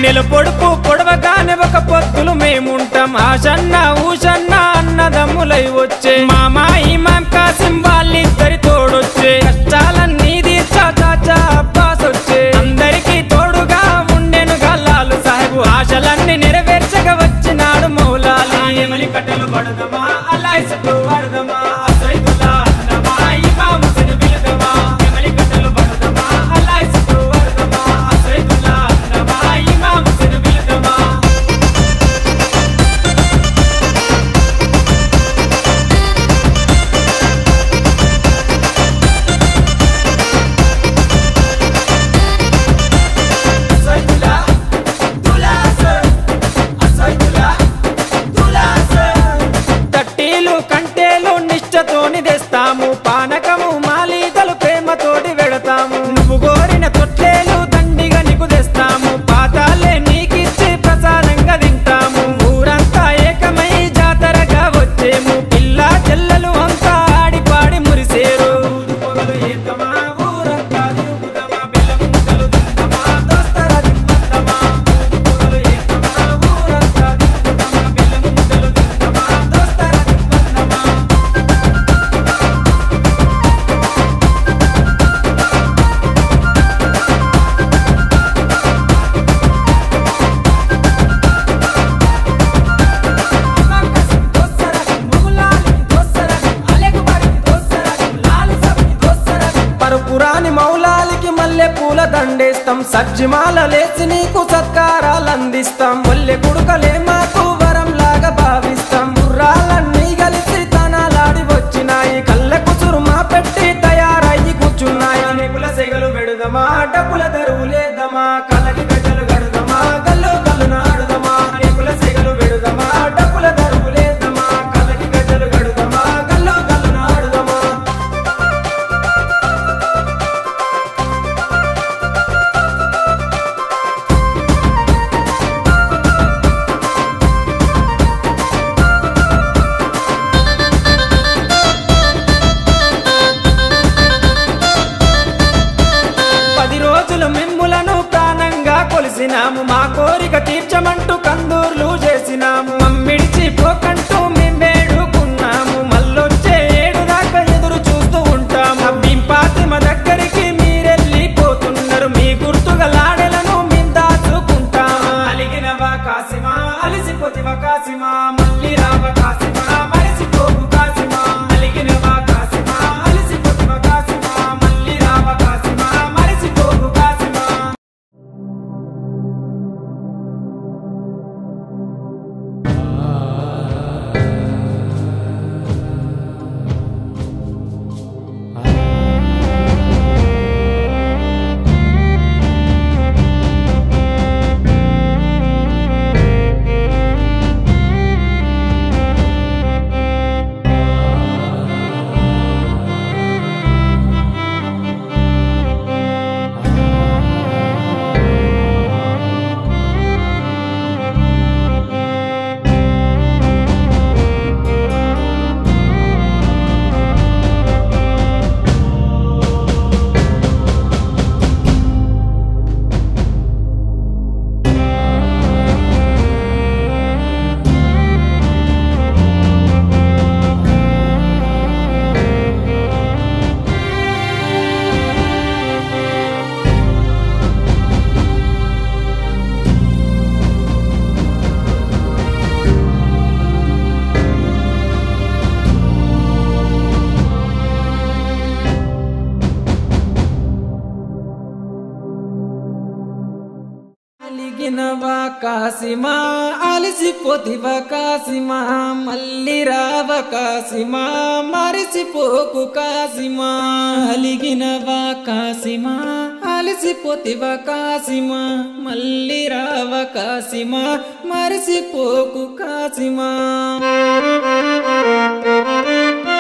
నెల పొడుపు పొడవగానే ఒక పొత్తులు మేముంటాం ఆషన్న ఊషన్న అన్నదమ్ములై వచ్చే మామా ఇమాం కాసిం వాళ్ళిద్దరి తోడొచ్చే కష్టాలన్నీ తీర్చా చాచా అబ్బాస్ వచ్చే అందరికీ తోడుగా ఉండెను గల్లాలు సాహెబు ఆశలన్నీ నెరవేర్చగా వచ్చినాడు మౌలాలి ఎమలి కట్టెలు పడదమా అల్లాయిసతో పడదమా అసైదుల్లా అన్నమా ఇమాం హుసేన్ బిలదమా ఎమలి కట్టెలు పడదమా అల్లాయిసతో పడదమా అసైదుల్లా అన్నమా ఇమాం హుసేన్ బిలదమా కంటేలు తెస్తాము పానకము మాలీతలు ప్రేమతోటి వెడతాము నువ్వు కోరిన తొట్లేలు దండిగా నీకు తెస్తాము పాతాలే నీకిచ్చి ప్రసాదంగా తింటాము ఊరంతా ఏకమై జాతరగా వచ్చేము పిల్ల చెల్లెలు అంతా ఆడి పాడి మురిసేరు పొగలు ఏతమా ఊరంతా తిరుగుదమా బెల్లం ముద్దలు తిందమా దోస్తరా తిందమా పొగలు ఏతమా ఊరంతా తిరుగుదమా బెల్లం ముద్దలు తిందమా దోస్తరా తిందమా పురాని మౌలాలికి మల్లె పూల దండేస్తాం సజ్జిమాల లేచి నీకు సత్కారాలు అందిస్తాం మల్లె కుడుకలే మాకు వరం లాగా భావిస్తాం గుర్రాలన్నీ కలిసి తనాలాడి వచ్చినాయి కళ్ళకు చురుమా పెట్టి తయారయ్యి కూర్చున్నాయి నిపుల సెగలు పెడదమా డబ్బుల దరువు లేదమా కళ్ళకి గజ్జలు గడుదమా గల్లు గల్లు నాడుదమా నిపుల సెగలు పెడదమా డబ్బుల దరువు లేదమా కళ్ళకి గజ్జలు గడుదమా గల్లు గల్లు నాడుదమా మిమ్ములను ప్రాణంగా కొలిసినాము మా కోరిక తీర్చమంటూ కందూర్లు చేసినాము మమ్మిడిచి పోకంటూ మేము వేడుకున్నాము మళ్ళొచ్చే ఏడు దాకా ఎదురు చూస్తూ ఉంటాము భీంపాతిమ దగ్గరికి మీరెళ్ళిపోతున్నారు మీ గుర్తుగా లాడెలను మేము దాచుకుంటాము అలిగినవా కాసిమా అలిసిపోతివా కాసిమా మళ్ళీ రావ కాసిమా మరిసిపోవు కాసిమా అలిగినవా కాసిమా అలిసిపోతివా కాసిమా మళ్ళీ రావ కాసిమా మరిసిపోవు కాసిమా అలిగినవా కాసిమా అలిసిపోతివా కాసిమా మళ్ళీ రావ కాసిమా మరిసిపోకు కాసిమా అలిగినవా కాసిమా అలిసిపోతివా కాసిమా మళ్ళీ రావ కాసిమా మరిసిపోకు కాసిమా